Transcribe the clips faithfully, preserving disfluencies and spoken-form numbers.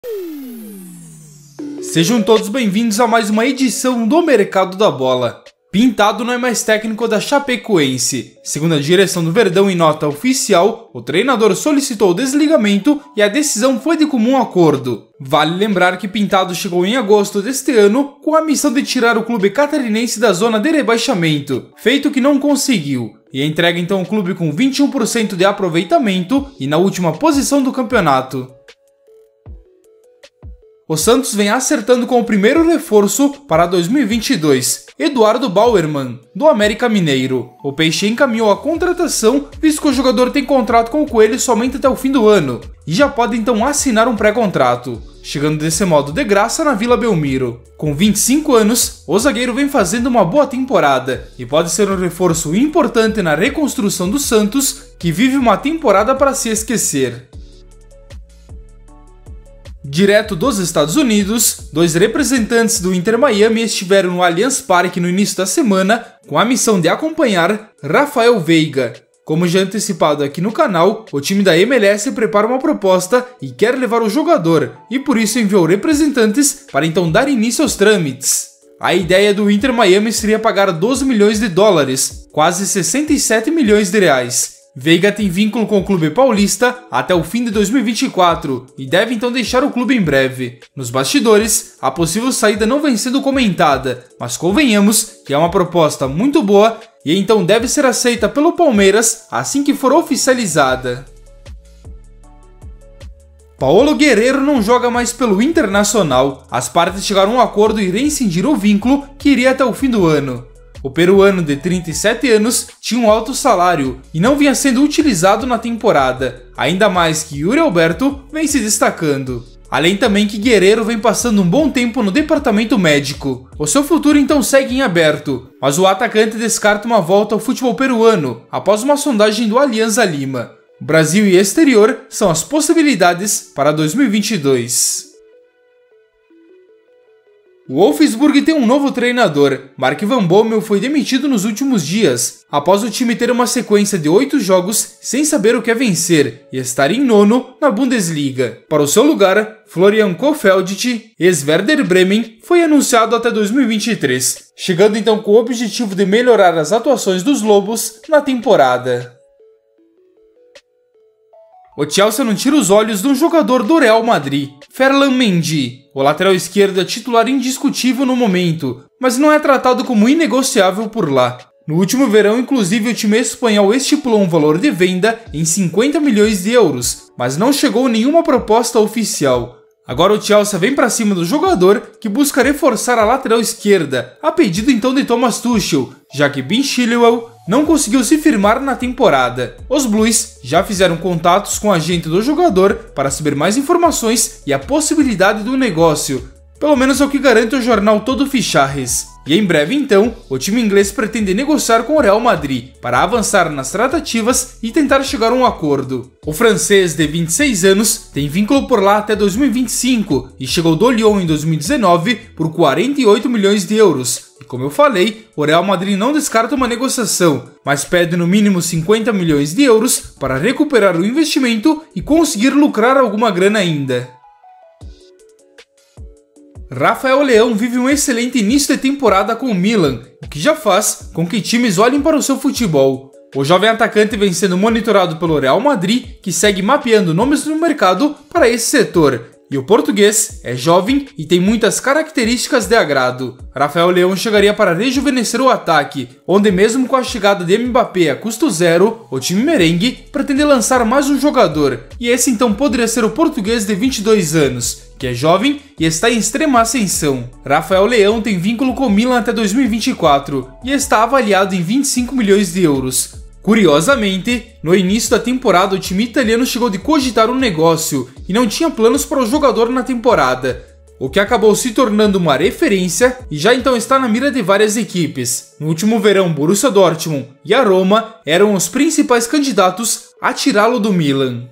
Sejam todos bem-vindos a mais uma edição do Mercado da Bola. Pintado não é mais técnico da Chapecoense. Segundo a direção do Verdão em nota oficial, o treinador solicitou o desligamento e a decisão foi de comum acordo. Vale lembrar que Pintado chegou em agosto deste ano com a missão de tirar o clube catarinense da zona de rebaixamento, feito que não conseguiu, e entrega então o clube com vinte e um por cento de aproveitamento e na última posição do campeonato. O Santos vem acertando com o primeiro reforço para dois mil e vinte e dois, Eduardo Bauerman, do América Mineiro. O Peixe encaminhou a contratação, visto que o jogador tem contrato com o Coelho somente até o fim do ano, e já pode então assinar um pré-contrato, chegando desse modo de graça na Vila Belmiro. Com vinte e cinco anos, o zagueiro vem fazendo uma boa temporada, e pode ser um reforço importante na reconstrução do Santos, que vive uma temporada para se esquecer. Direto dos Estados Unidos, dois representantes do Inter Miami estiveram no Allianz Parque no início da semana com a missão de acompanhar Rafael Veiga. Como já antecipado aqui no canal, o time da M L S prepara uma proposta e quer levar o jogador, e por isso enviou representantes para então dar início aos trâmites. A ideia do Inter Miami seria pagar doze milhões de dólares, quase sessenta e sete milhões de reais. Veiga tem vínculo com o clube paulista até o fim de dois mil e vinte e quatro e deve então deixar o clube em breve. Nos bastidores, a possível saída não vem sendo comentada, mas convenhamos que é uma proposta muito boa e então deve ser aceita pelo Palmeiras assim que for oficializada. Paolo Guerrero não joga mais pelo Internacional. As partes chegaram a um acordo e rescindiram o vínculo que iria até o fim do ano. O peruano de trinta e sete anos tinha um alto salário e não vinha sendo utilizado na temporada, ainda mais que Yuri Alberto vem se destacando. Além também que Guerrero vem passando um bom tempo no departamento médico. O seu futuro então segue em aberto, mas o atacante descarta uma volta ao futebol peruano após uma sondagem do Alianza Lima. Brasil e exterior são as possibilidades para dois mil e vinte e dois. O Wolfsburg tem um novo treinador. Mark Van Bommel foi demitido nos últimos dias, após o time ter uma sequência de oito jogos sem saber o que é vencer e estar em nono na Bundesliga. Para o seu lugar, Florian Kohfeldt, ex-Werder Bremen, foi anunciado até dois mil e vinte e três, chegando então com o objetivo de melhorar as atuações dos Lobos na temporada. O Chelsea não tira os olhos de um jogador do Real Madrid, Ferland Mendy. O lateral esquerdo é titular indiscutível no momento, mas não é tratado como inegociável por lá. No último verão, inclusive, o time espanhol estipulou um valor de venda em cinquenta milhões de euros, mas não chegou nenhuma proposta oficial. Agora o Chelsea vem para cima do jogador, que busca reforçar a lateral esquerda, a pedido então de Thomas Tuchel, já que Ben Chilwell não conseguiu se firmar na temporada. Os Blues já fizeram contatos com o agente do jogador para saber mais informações e a possibilidade do negócio, pelo menos é o que garante o jornal Todo Ficharres. E em breve então, o time inglês pretende negociar com o Real Madrid para avançar nas tratativas e tentar chegar a um acordo. O francês de vinte e seis anos tem vínculo por lá até dois mil e vinte e cinco e chegou do Lyon em dois mil e dezenove por quarenta e oito milhões de euros. E como eu falei, o Real Madrid não descarta uma negociação, mas pede no mínimo cinquenta milhões de euros para recuperar o investimento e conseguir lucrar alguma grana ainda. Rafael Leão vive um excelente início de temporada com o Milan, o que já faz com que times olhem para o seu futebol. O jovem atacante vem sendo monitorado pelo Real Madrid, que segue mapeando nomes no mercado para esse setor. E o português é jovem e tem muitas características de agrado. Rafael Leão chegaria para rejuvenescer o ataque, onde mesmo com a chegada de Mbappé a custo zero, o time merengue pretende lançar mais um jogador, e esse então poderia ser o português de vinte e dois anos, que é jovem e está em extrema ascensão. Rafael Leão tem vínculo com o Milan até dois mil e vinte e quatro e está avaliado em vinte e cinco milhões de euros. Curiosamente, no início da temporada o time italiano chegou de cogitar um negócio e não tinha planos para o jogador na temporada, o que acabou se tornando uma referência e já então está na mira de várias equipes. No último verão, Borussia Dortmund e a Roma eram os principais candidatos a tirá-lo do Milan.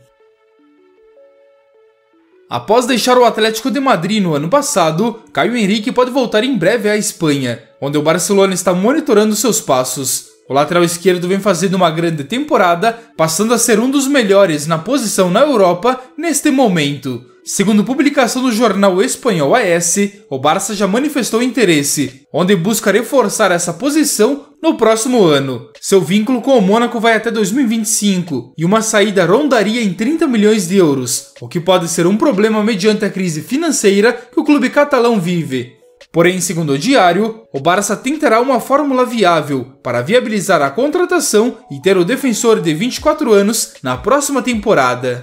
Após deixar o Atlético de Madrid no ano passado, Caio Henrique pode voltar em breve à Espanha, onde o Barcelona está monitorando seus passos. O lateral esquerdo vem fazendo uma grande temporada, passando a ser um dos melhores na posição na Europa neste momento. Segundo publicação do jornal espanhol A S, o Barça já manifestou interesse, onde busca reforçar essa posição no próximo ano. Seu vínculo com o Mônaco vai até dois mil e vinte e cinco e uma saída rondaria em trinta milhões de euros, o que pode ser um problema mediante a crise financeira que o clube catalão vive. Porém, segundo o diário, o Barça tentará uma fórmula viável para viabilizar a contratação e ter o defensor de vinte e quatro anos na próxima temporada.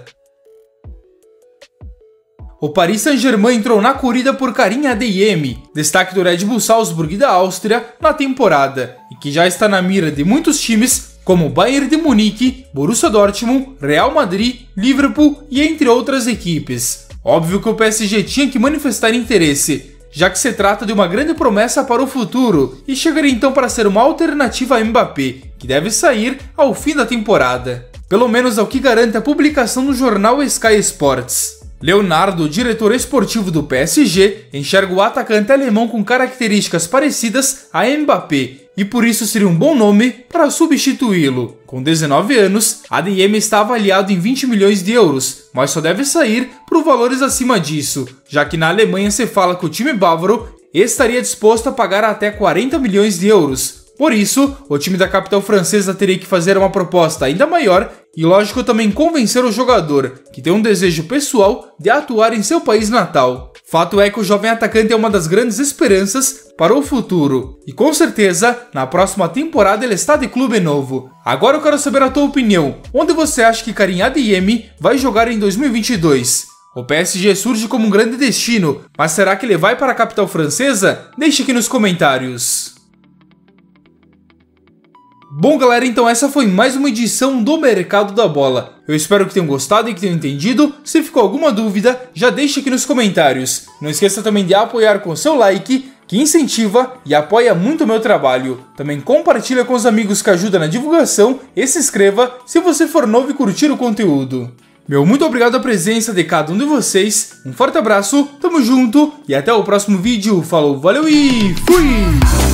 O Paris Saint-Germain entrou na corrida por Karim Adeyemi, destaque do Red Bull Salzburg da Áustria na temporada, e que já está na mira de muitos times como Bayern de Munique, Borussia Dortmund, Real Madrid, Liverpool e entre outras equipes. Óbvio que o P S G tinha que manifestar interesse, já que se trata de uma grande promessa para o futuro e chegaria então para ser uma alternativa a Mbappé, que deve sair ao fim da temporada. Pelo menos é o que garante a publicação no jornal Sky Sports. Leonardo, diretor esportivo do P S G, enxerga o atacante alemão com características parecidas a Mbappé e por isso seria um bom nome para substituí-lo. Com dezenove anos, Adeyemi está avaliado em vinte milhões de euros, mas só deve sair por valores acima disso, já que na Alemanha se fala que o time bávaro estaria disposto a pagar até quarenta milhões de euros. Por isso, o time da capital francesa teria que fazer uma proposta ainda maior e, lógico, também convencer o jogador, que tem um desejo pessoal de atuar em seu país natal. Fato é que o jovem atacante é uma das grandes esperanças para o futuro, e com certeza, na próxima temporada ele está de clube novo. Agora eu quero saber a tua opinião, onde você acha que Karim Adeyemi vai jogar em dois mil e vinte e dois? O P S G surge como um grande destino, mas será que ele vai para a capital francesa? Deixe aqui nos comentários. Bom galera, então essa foi mais uma edição do Mercado da Bola. Eu espero que tenham gostado e que tenham entendido. Se ficou alguma dúvida, já deixe aqui nos comentários. Não esqueça também de apoiar com seu like, que incentiva e apoia muito o meu trabalho. Também compartilha com os amigos que ajudam na divulgação e se inscreva se você for novo e curtir o conteúdo. Meu muito obrigado à presença de cada um de vocês, um forte abraço, tamo junto e até o próximo vídeo. Falou, valeu e fui!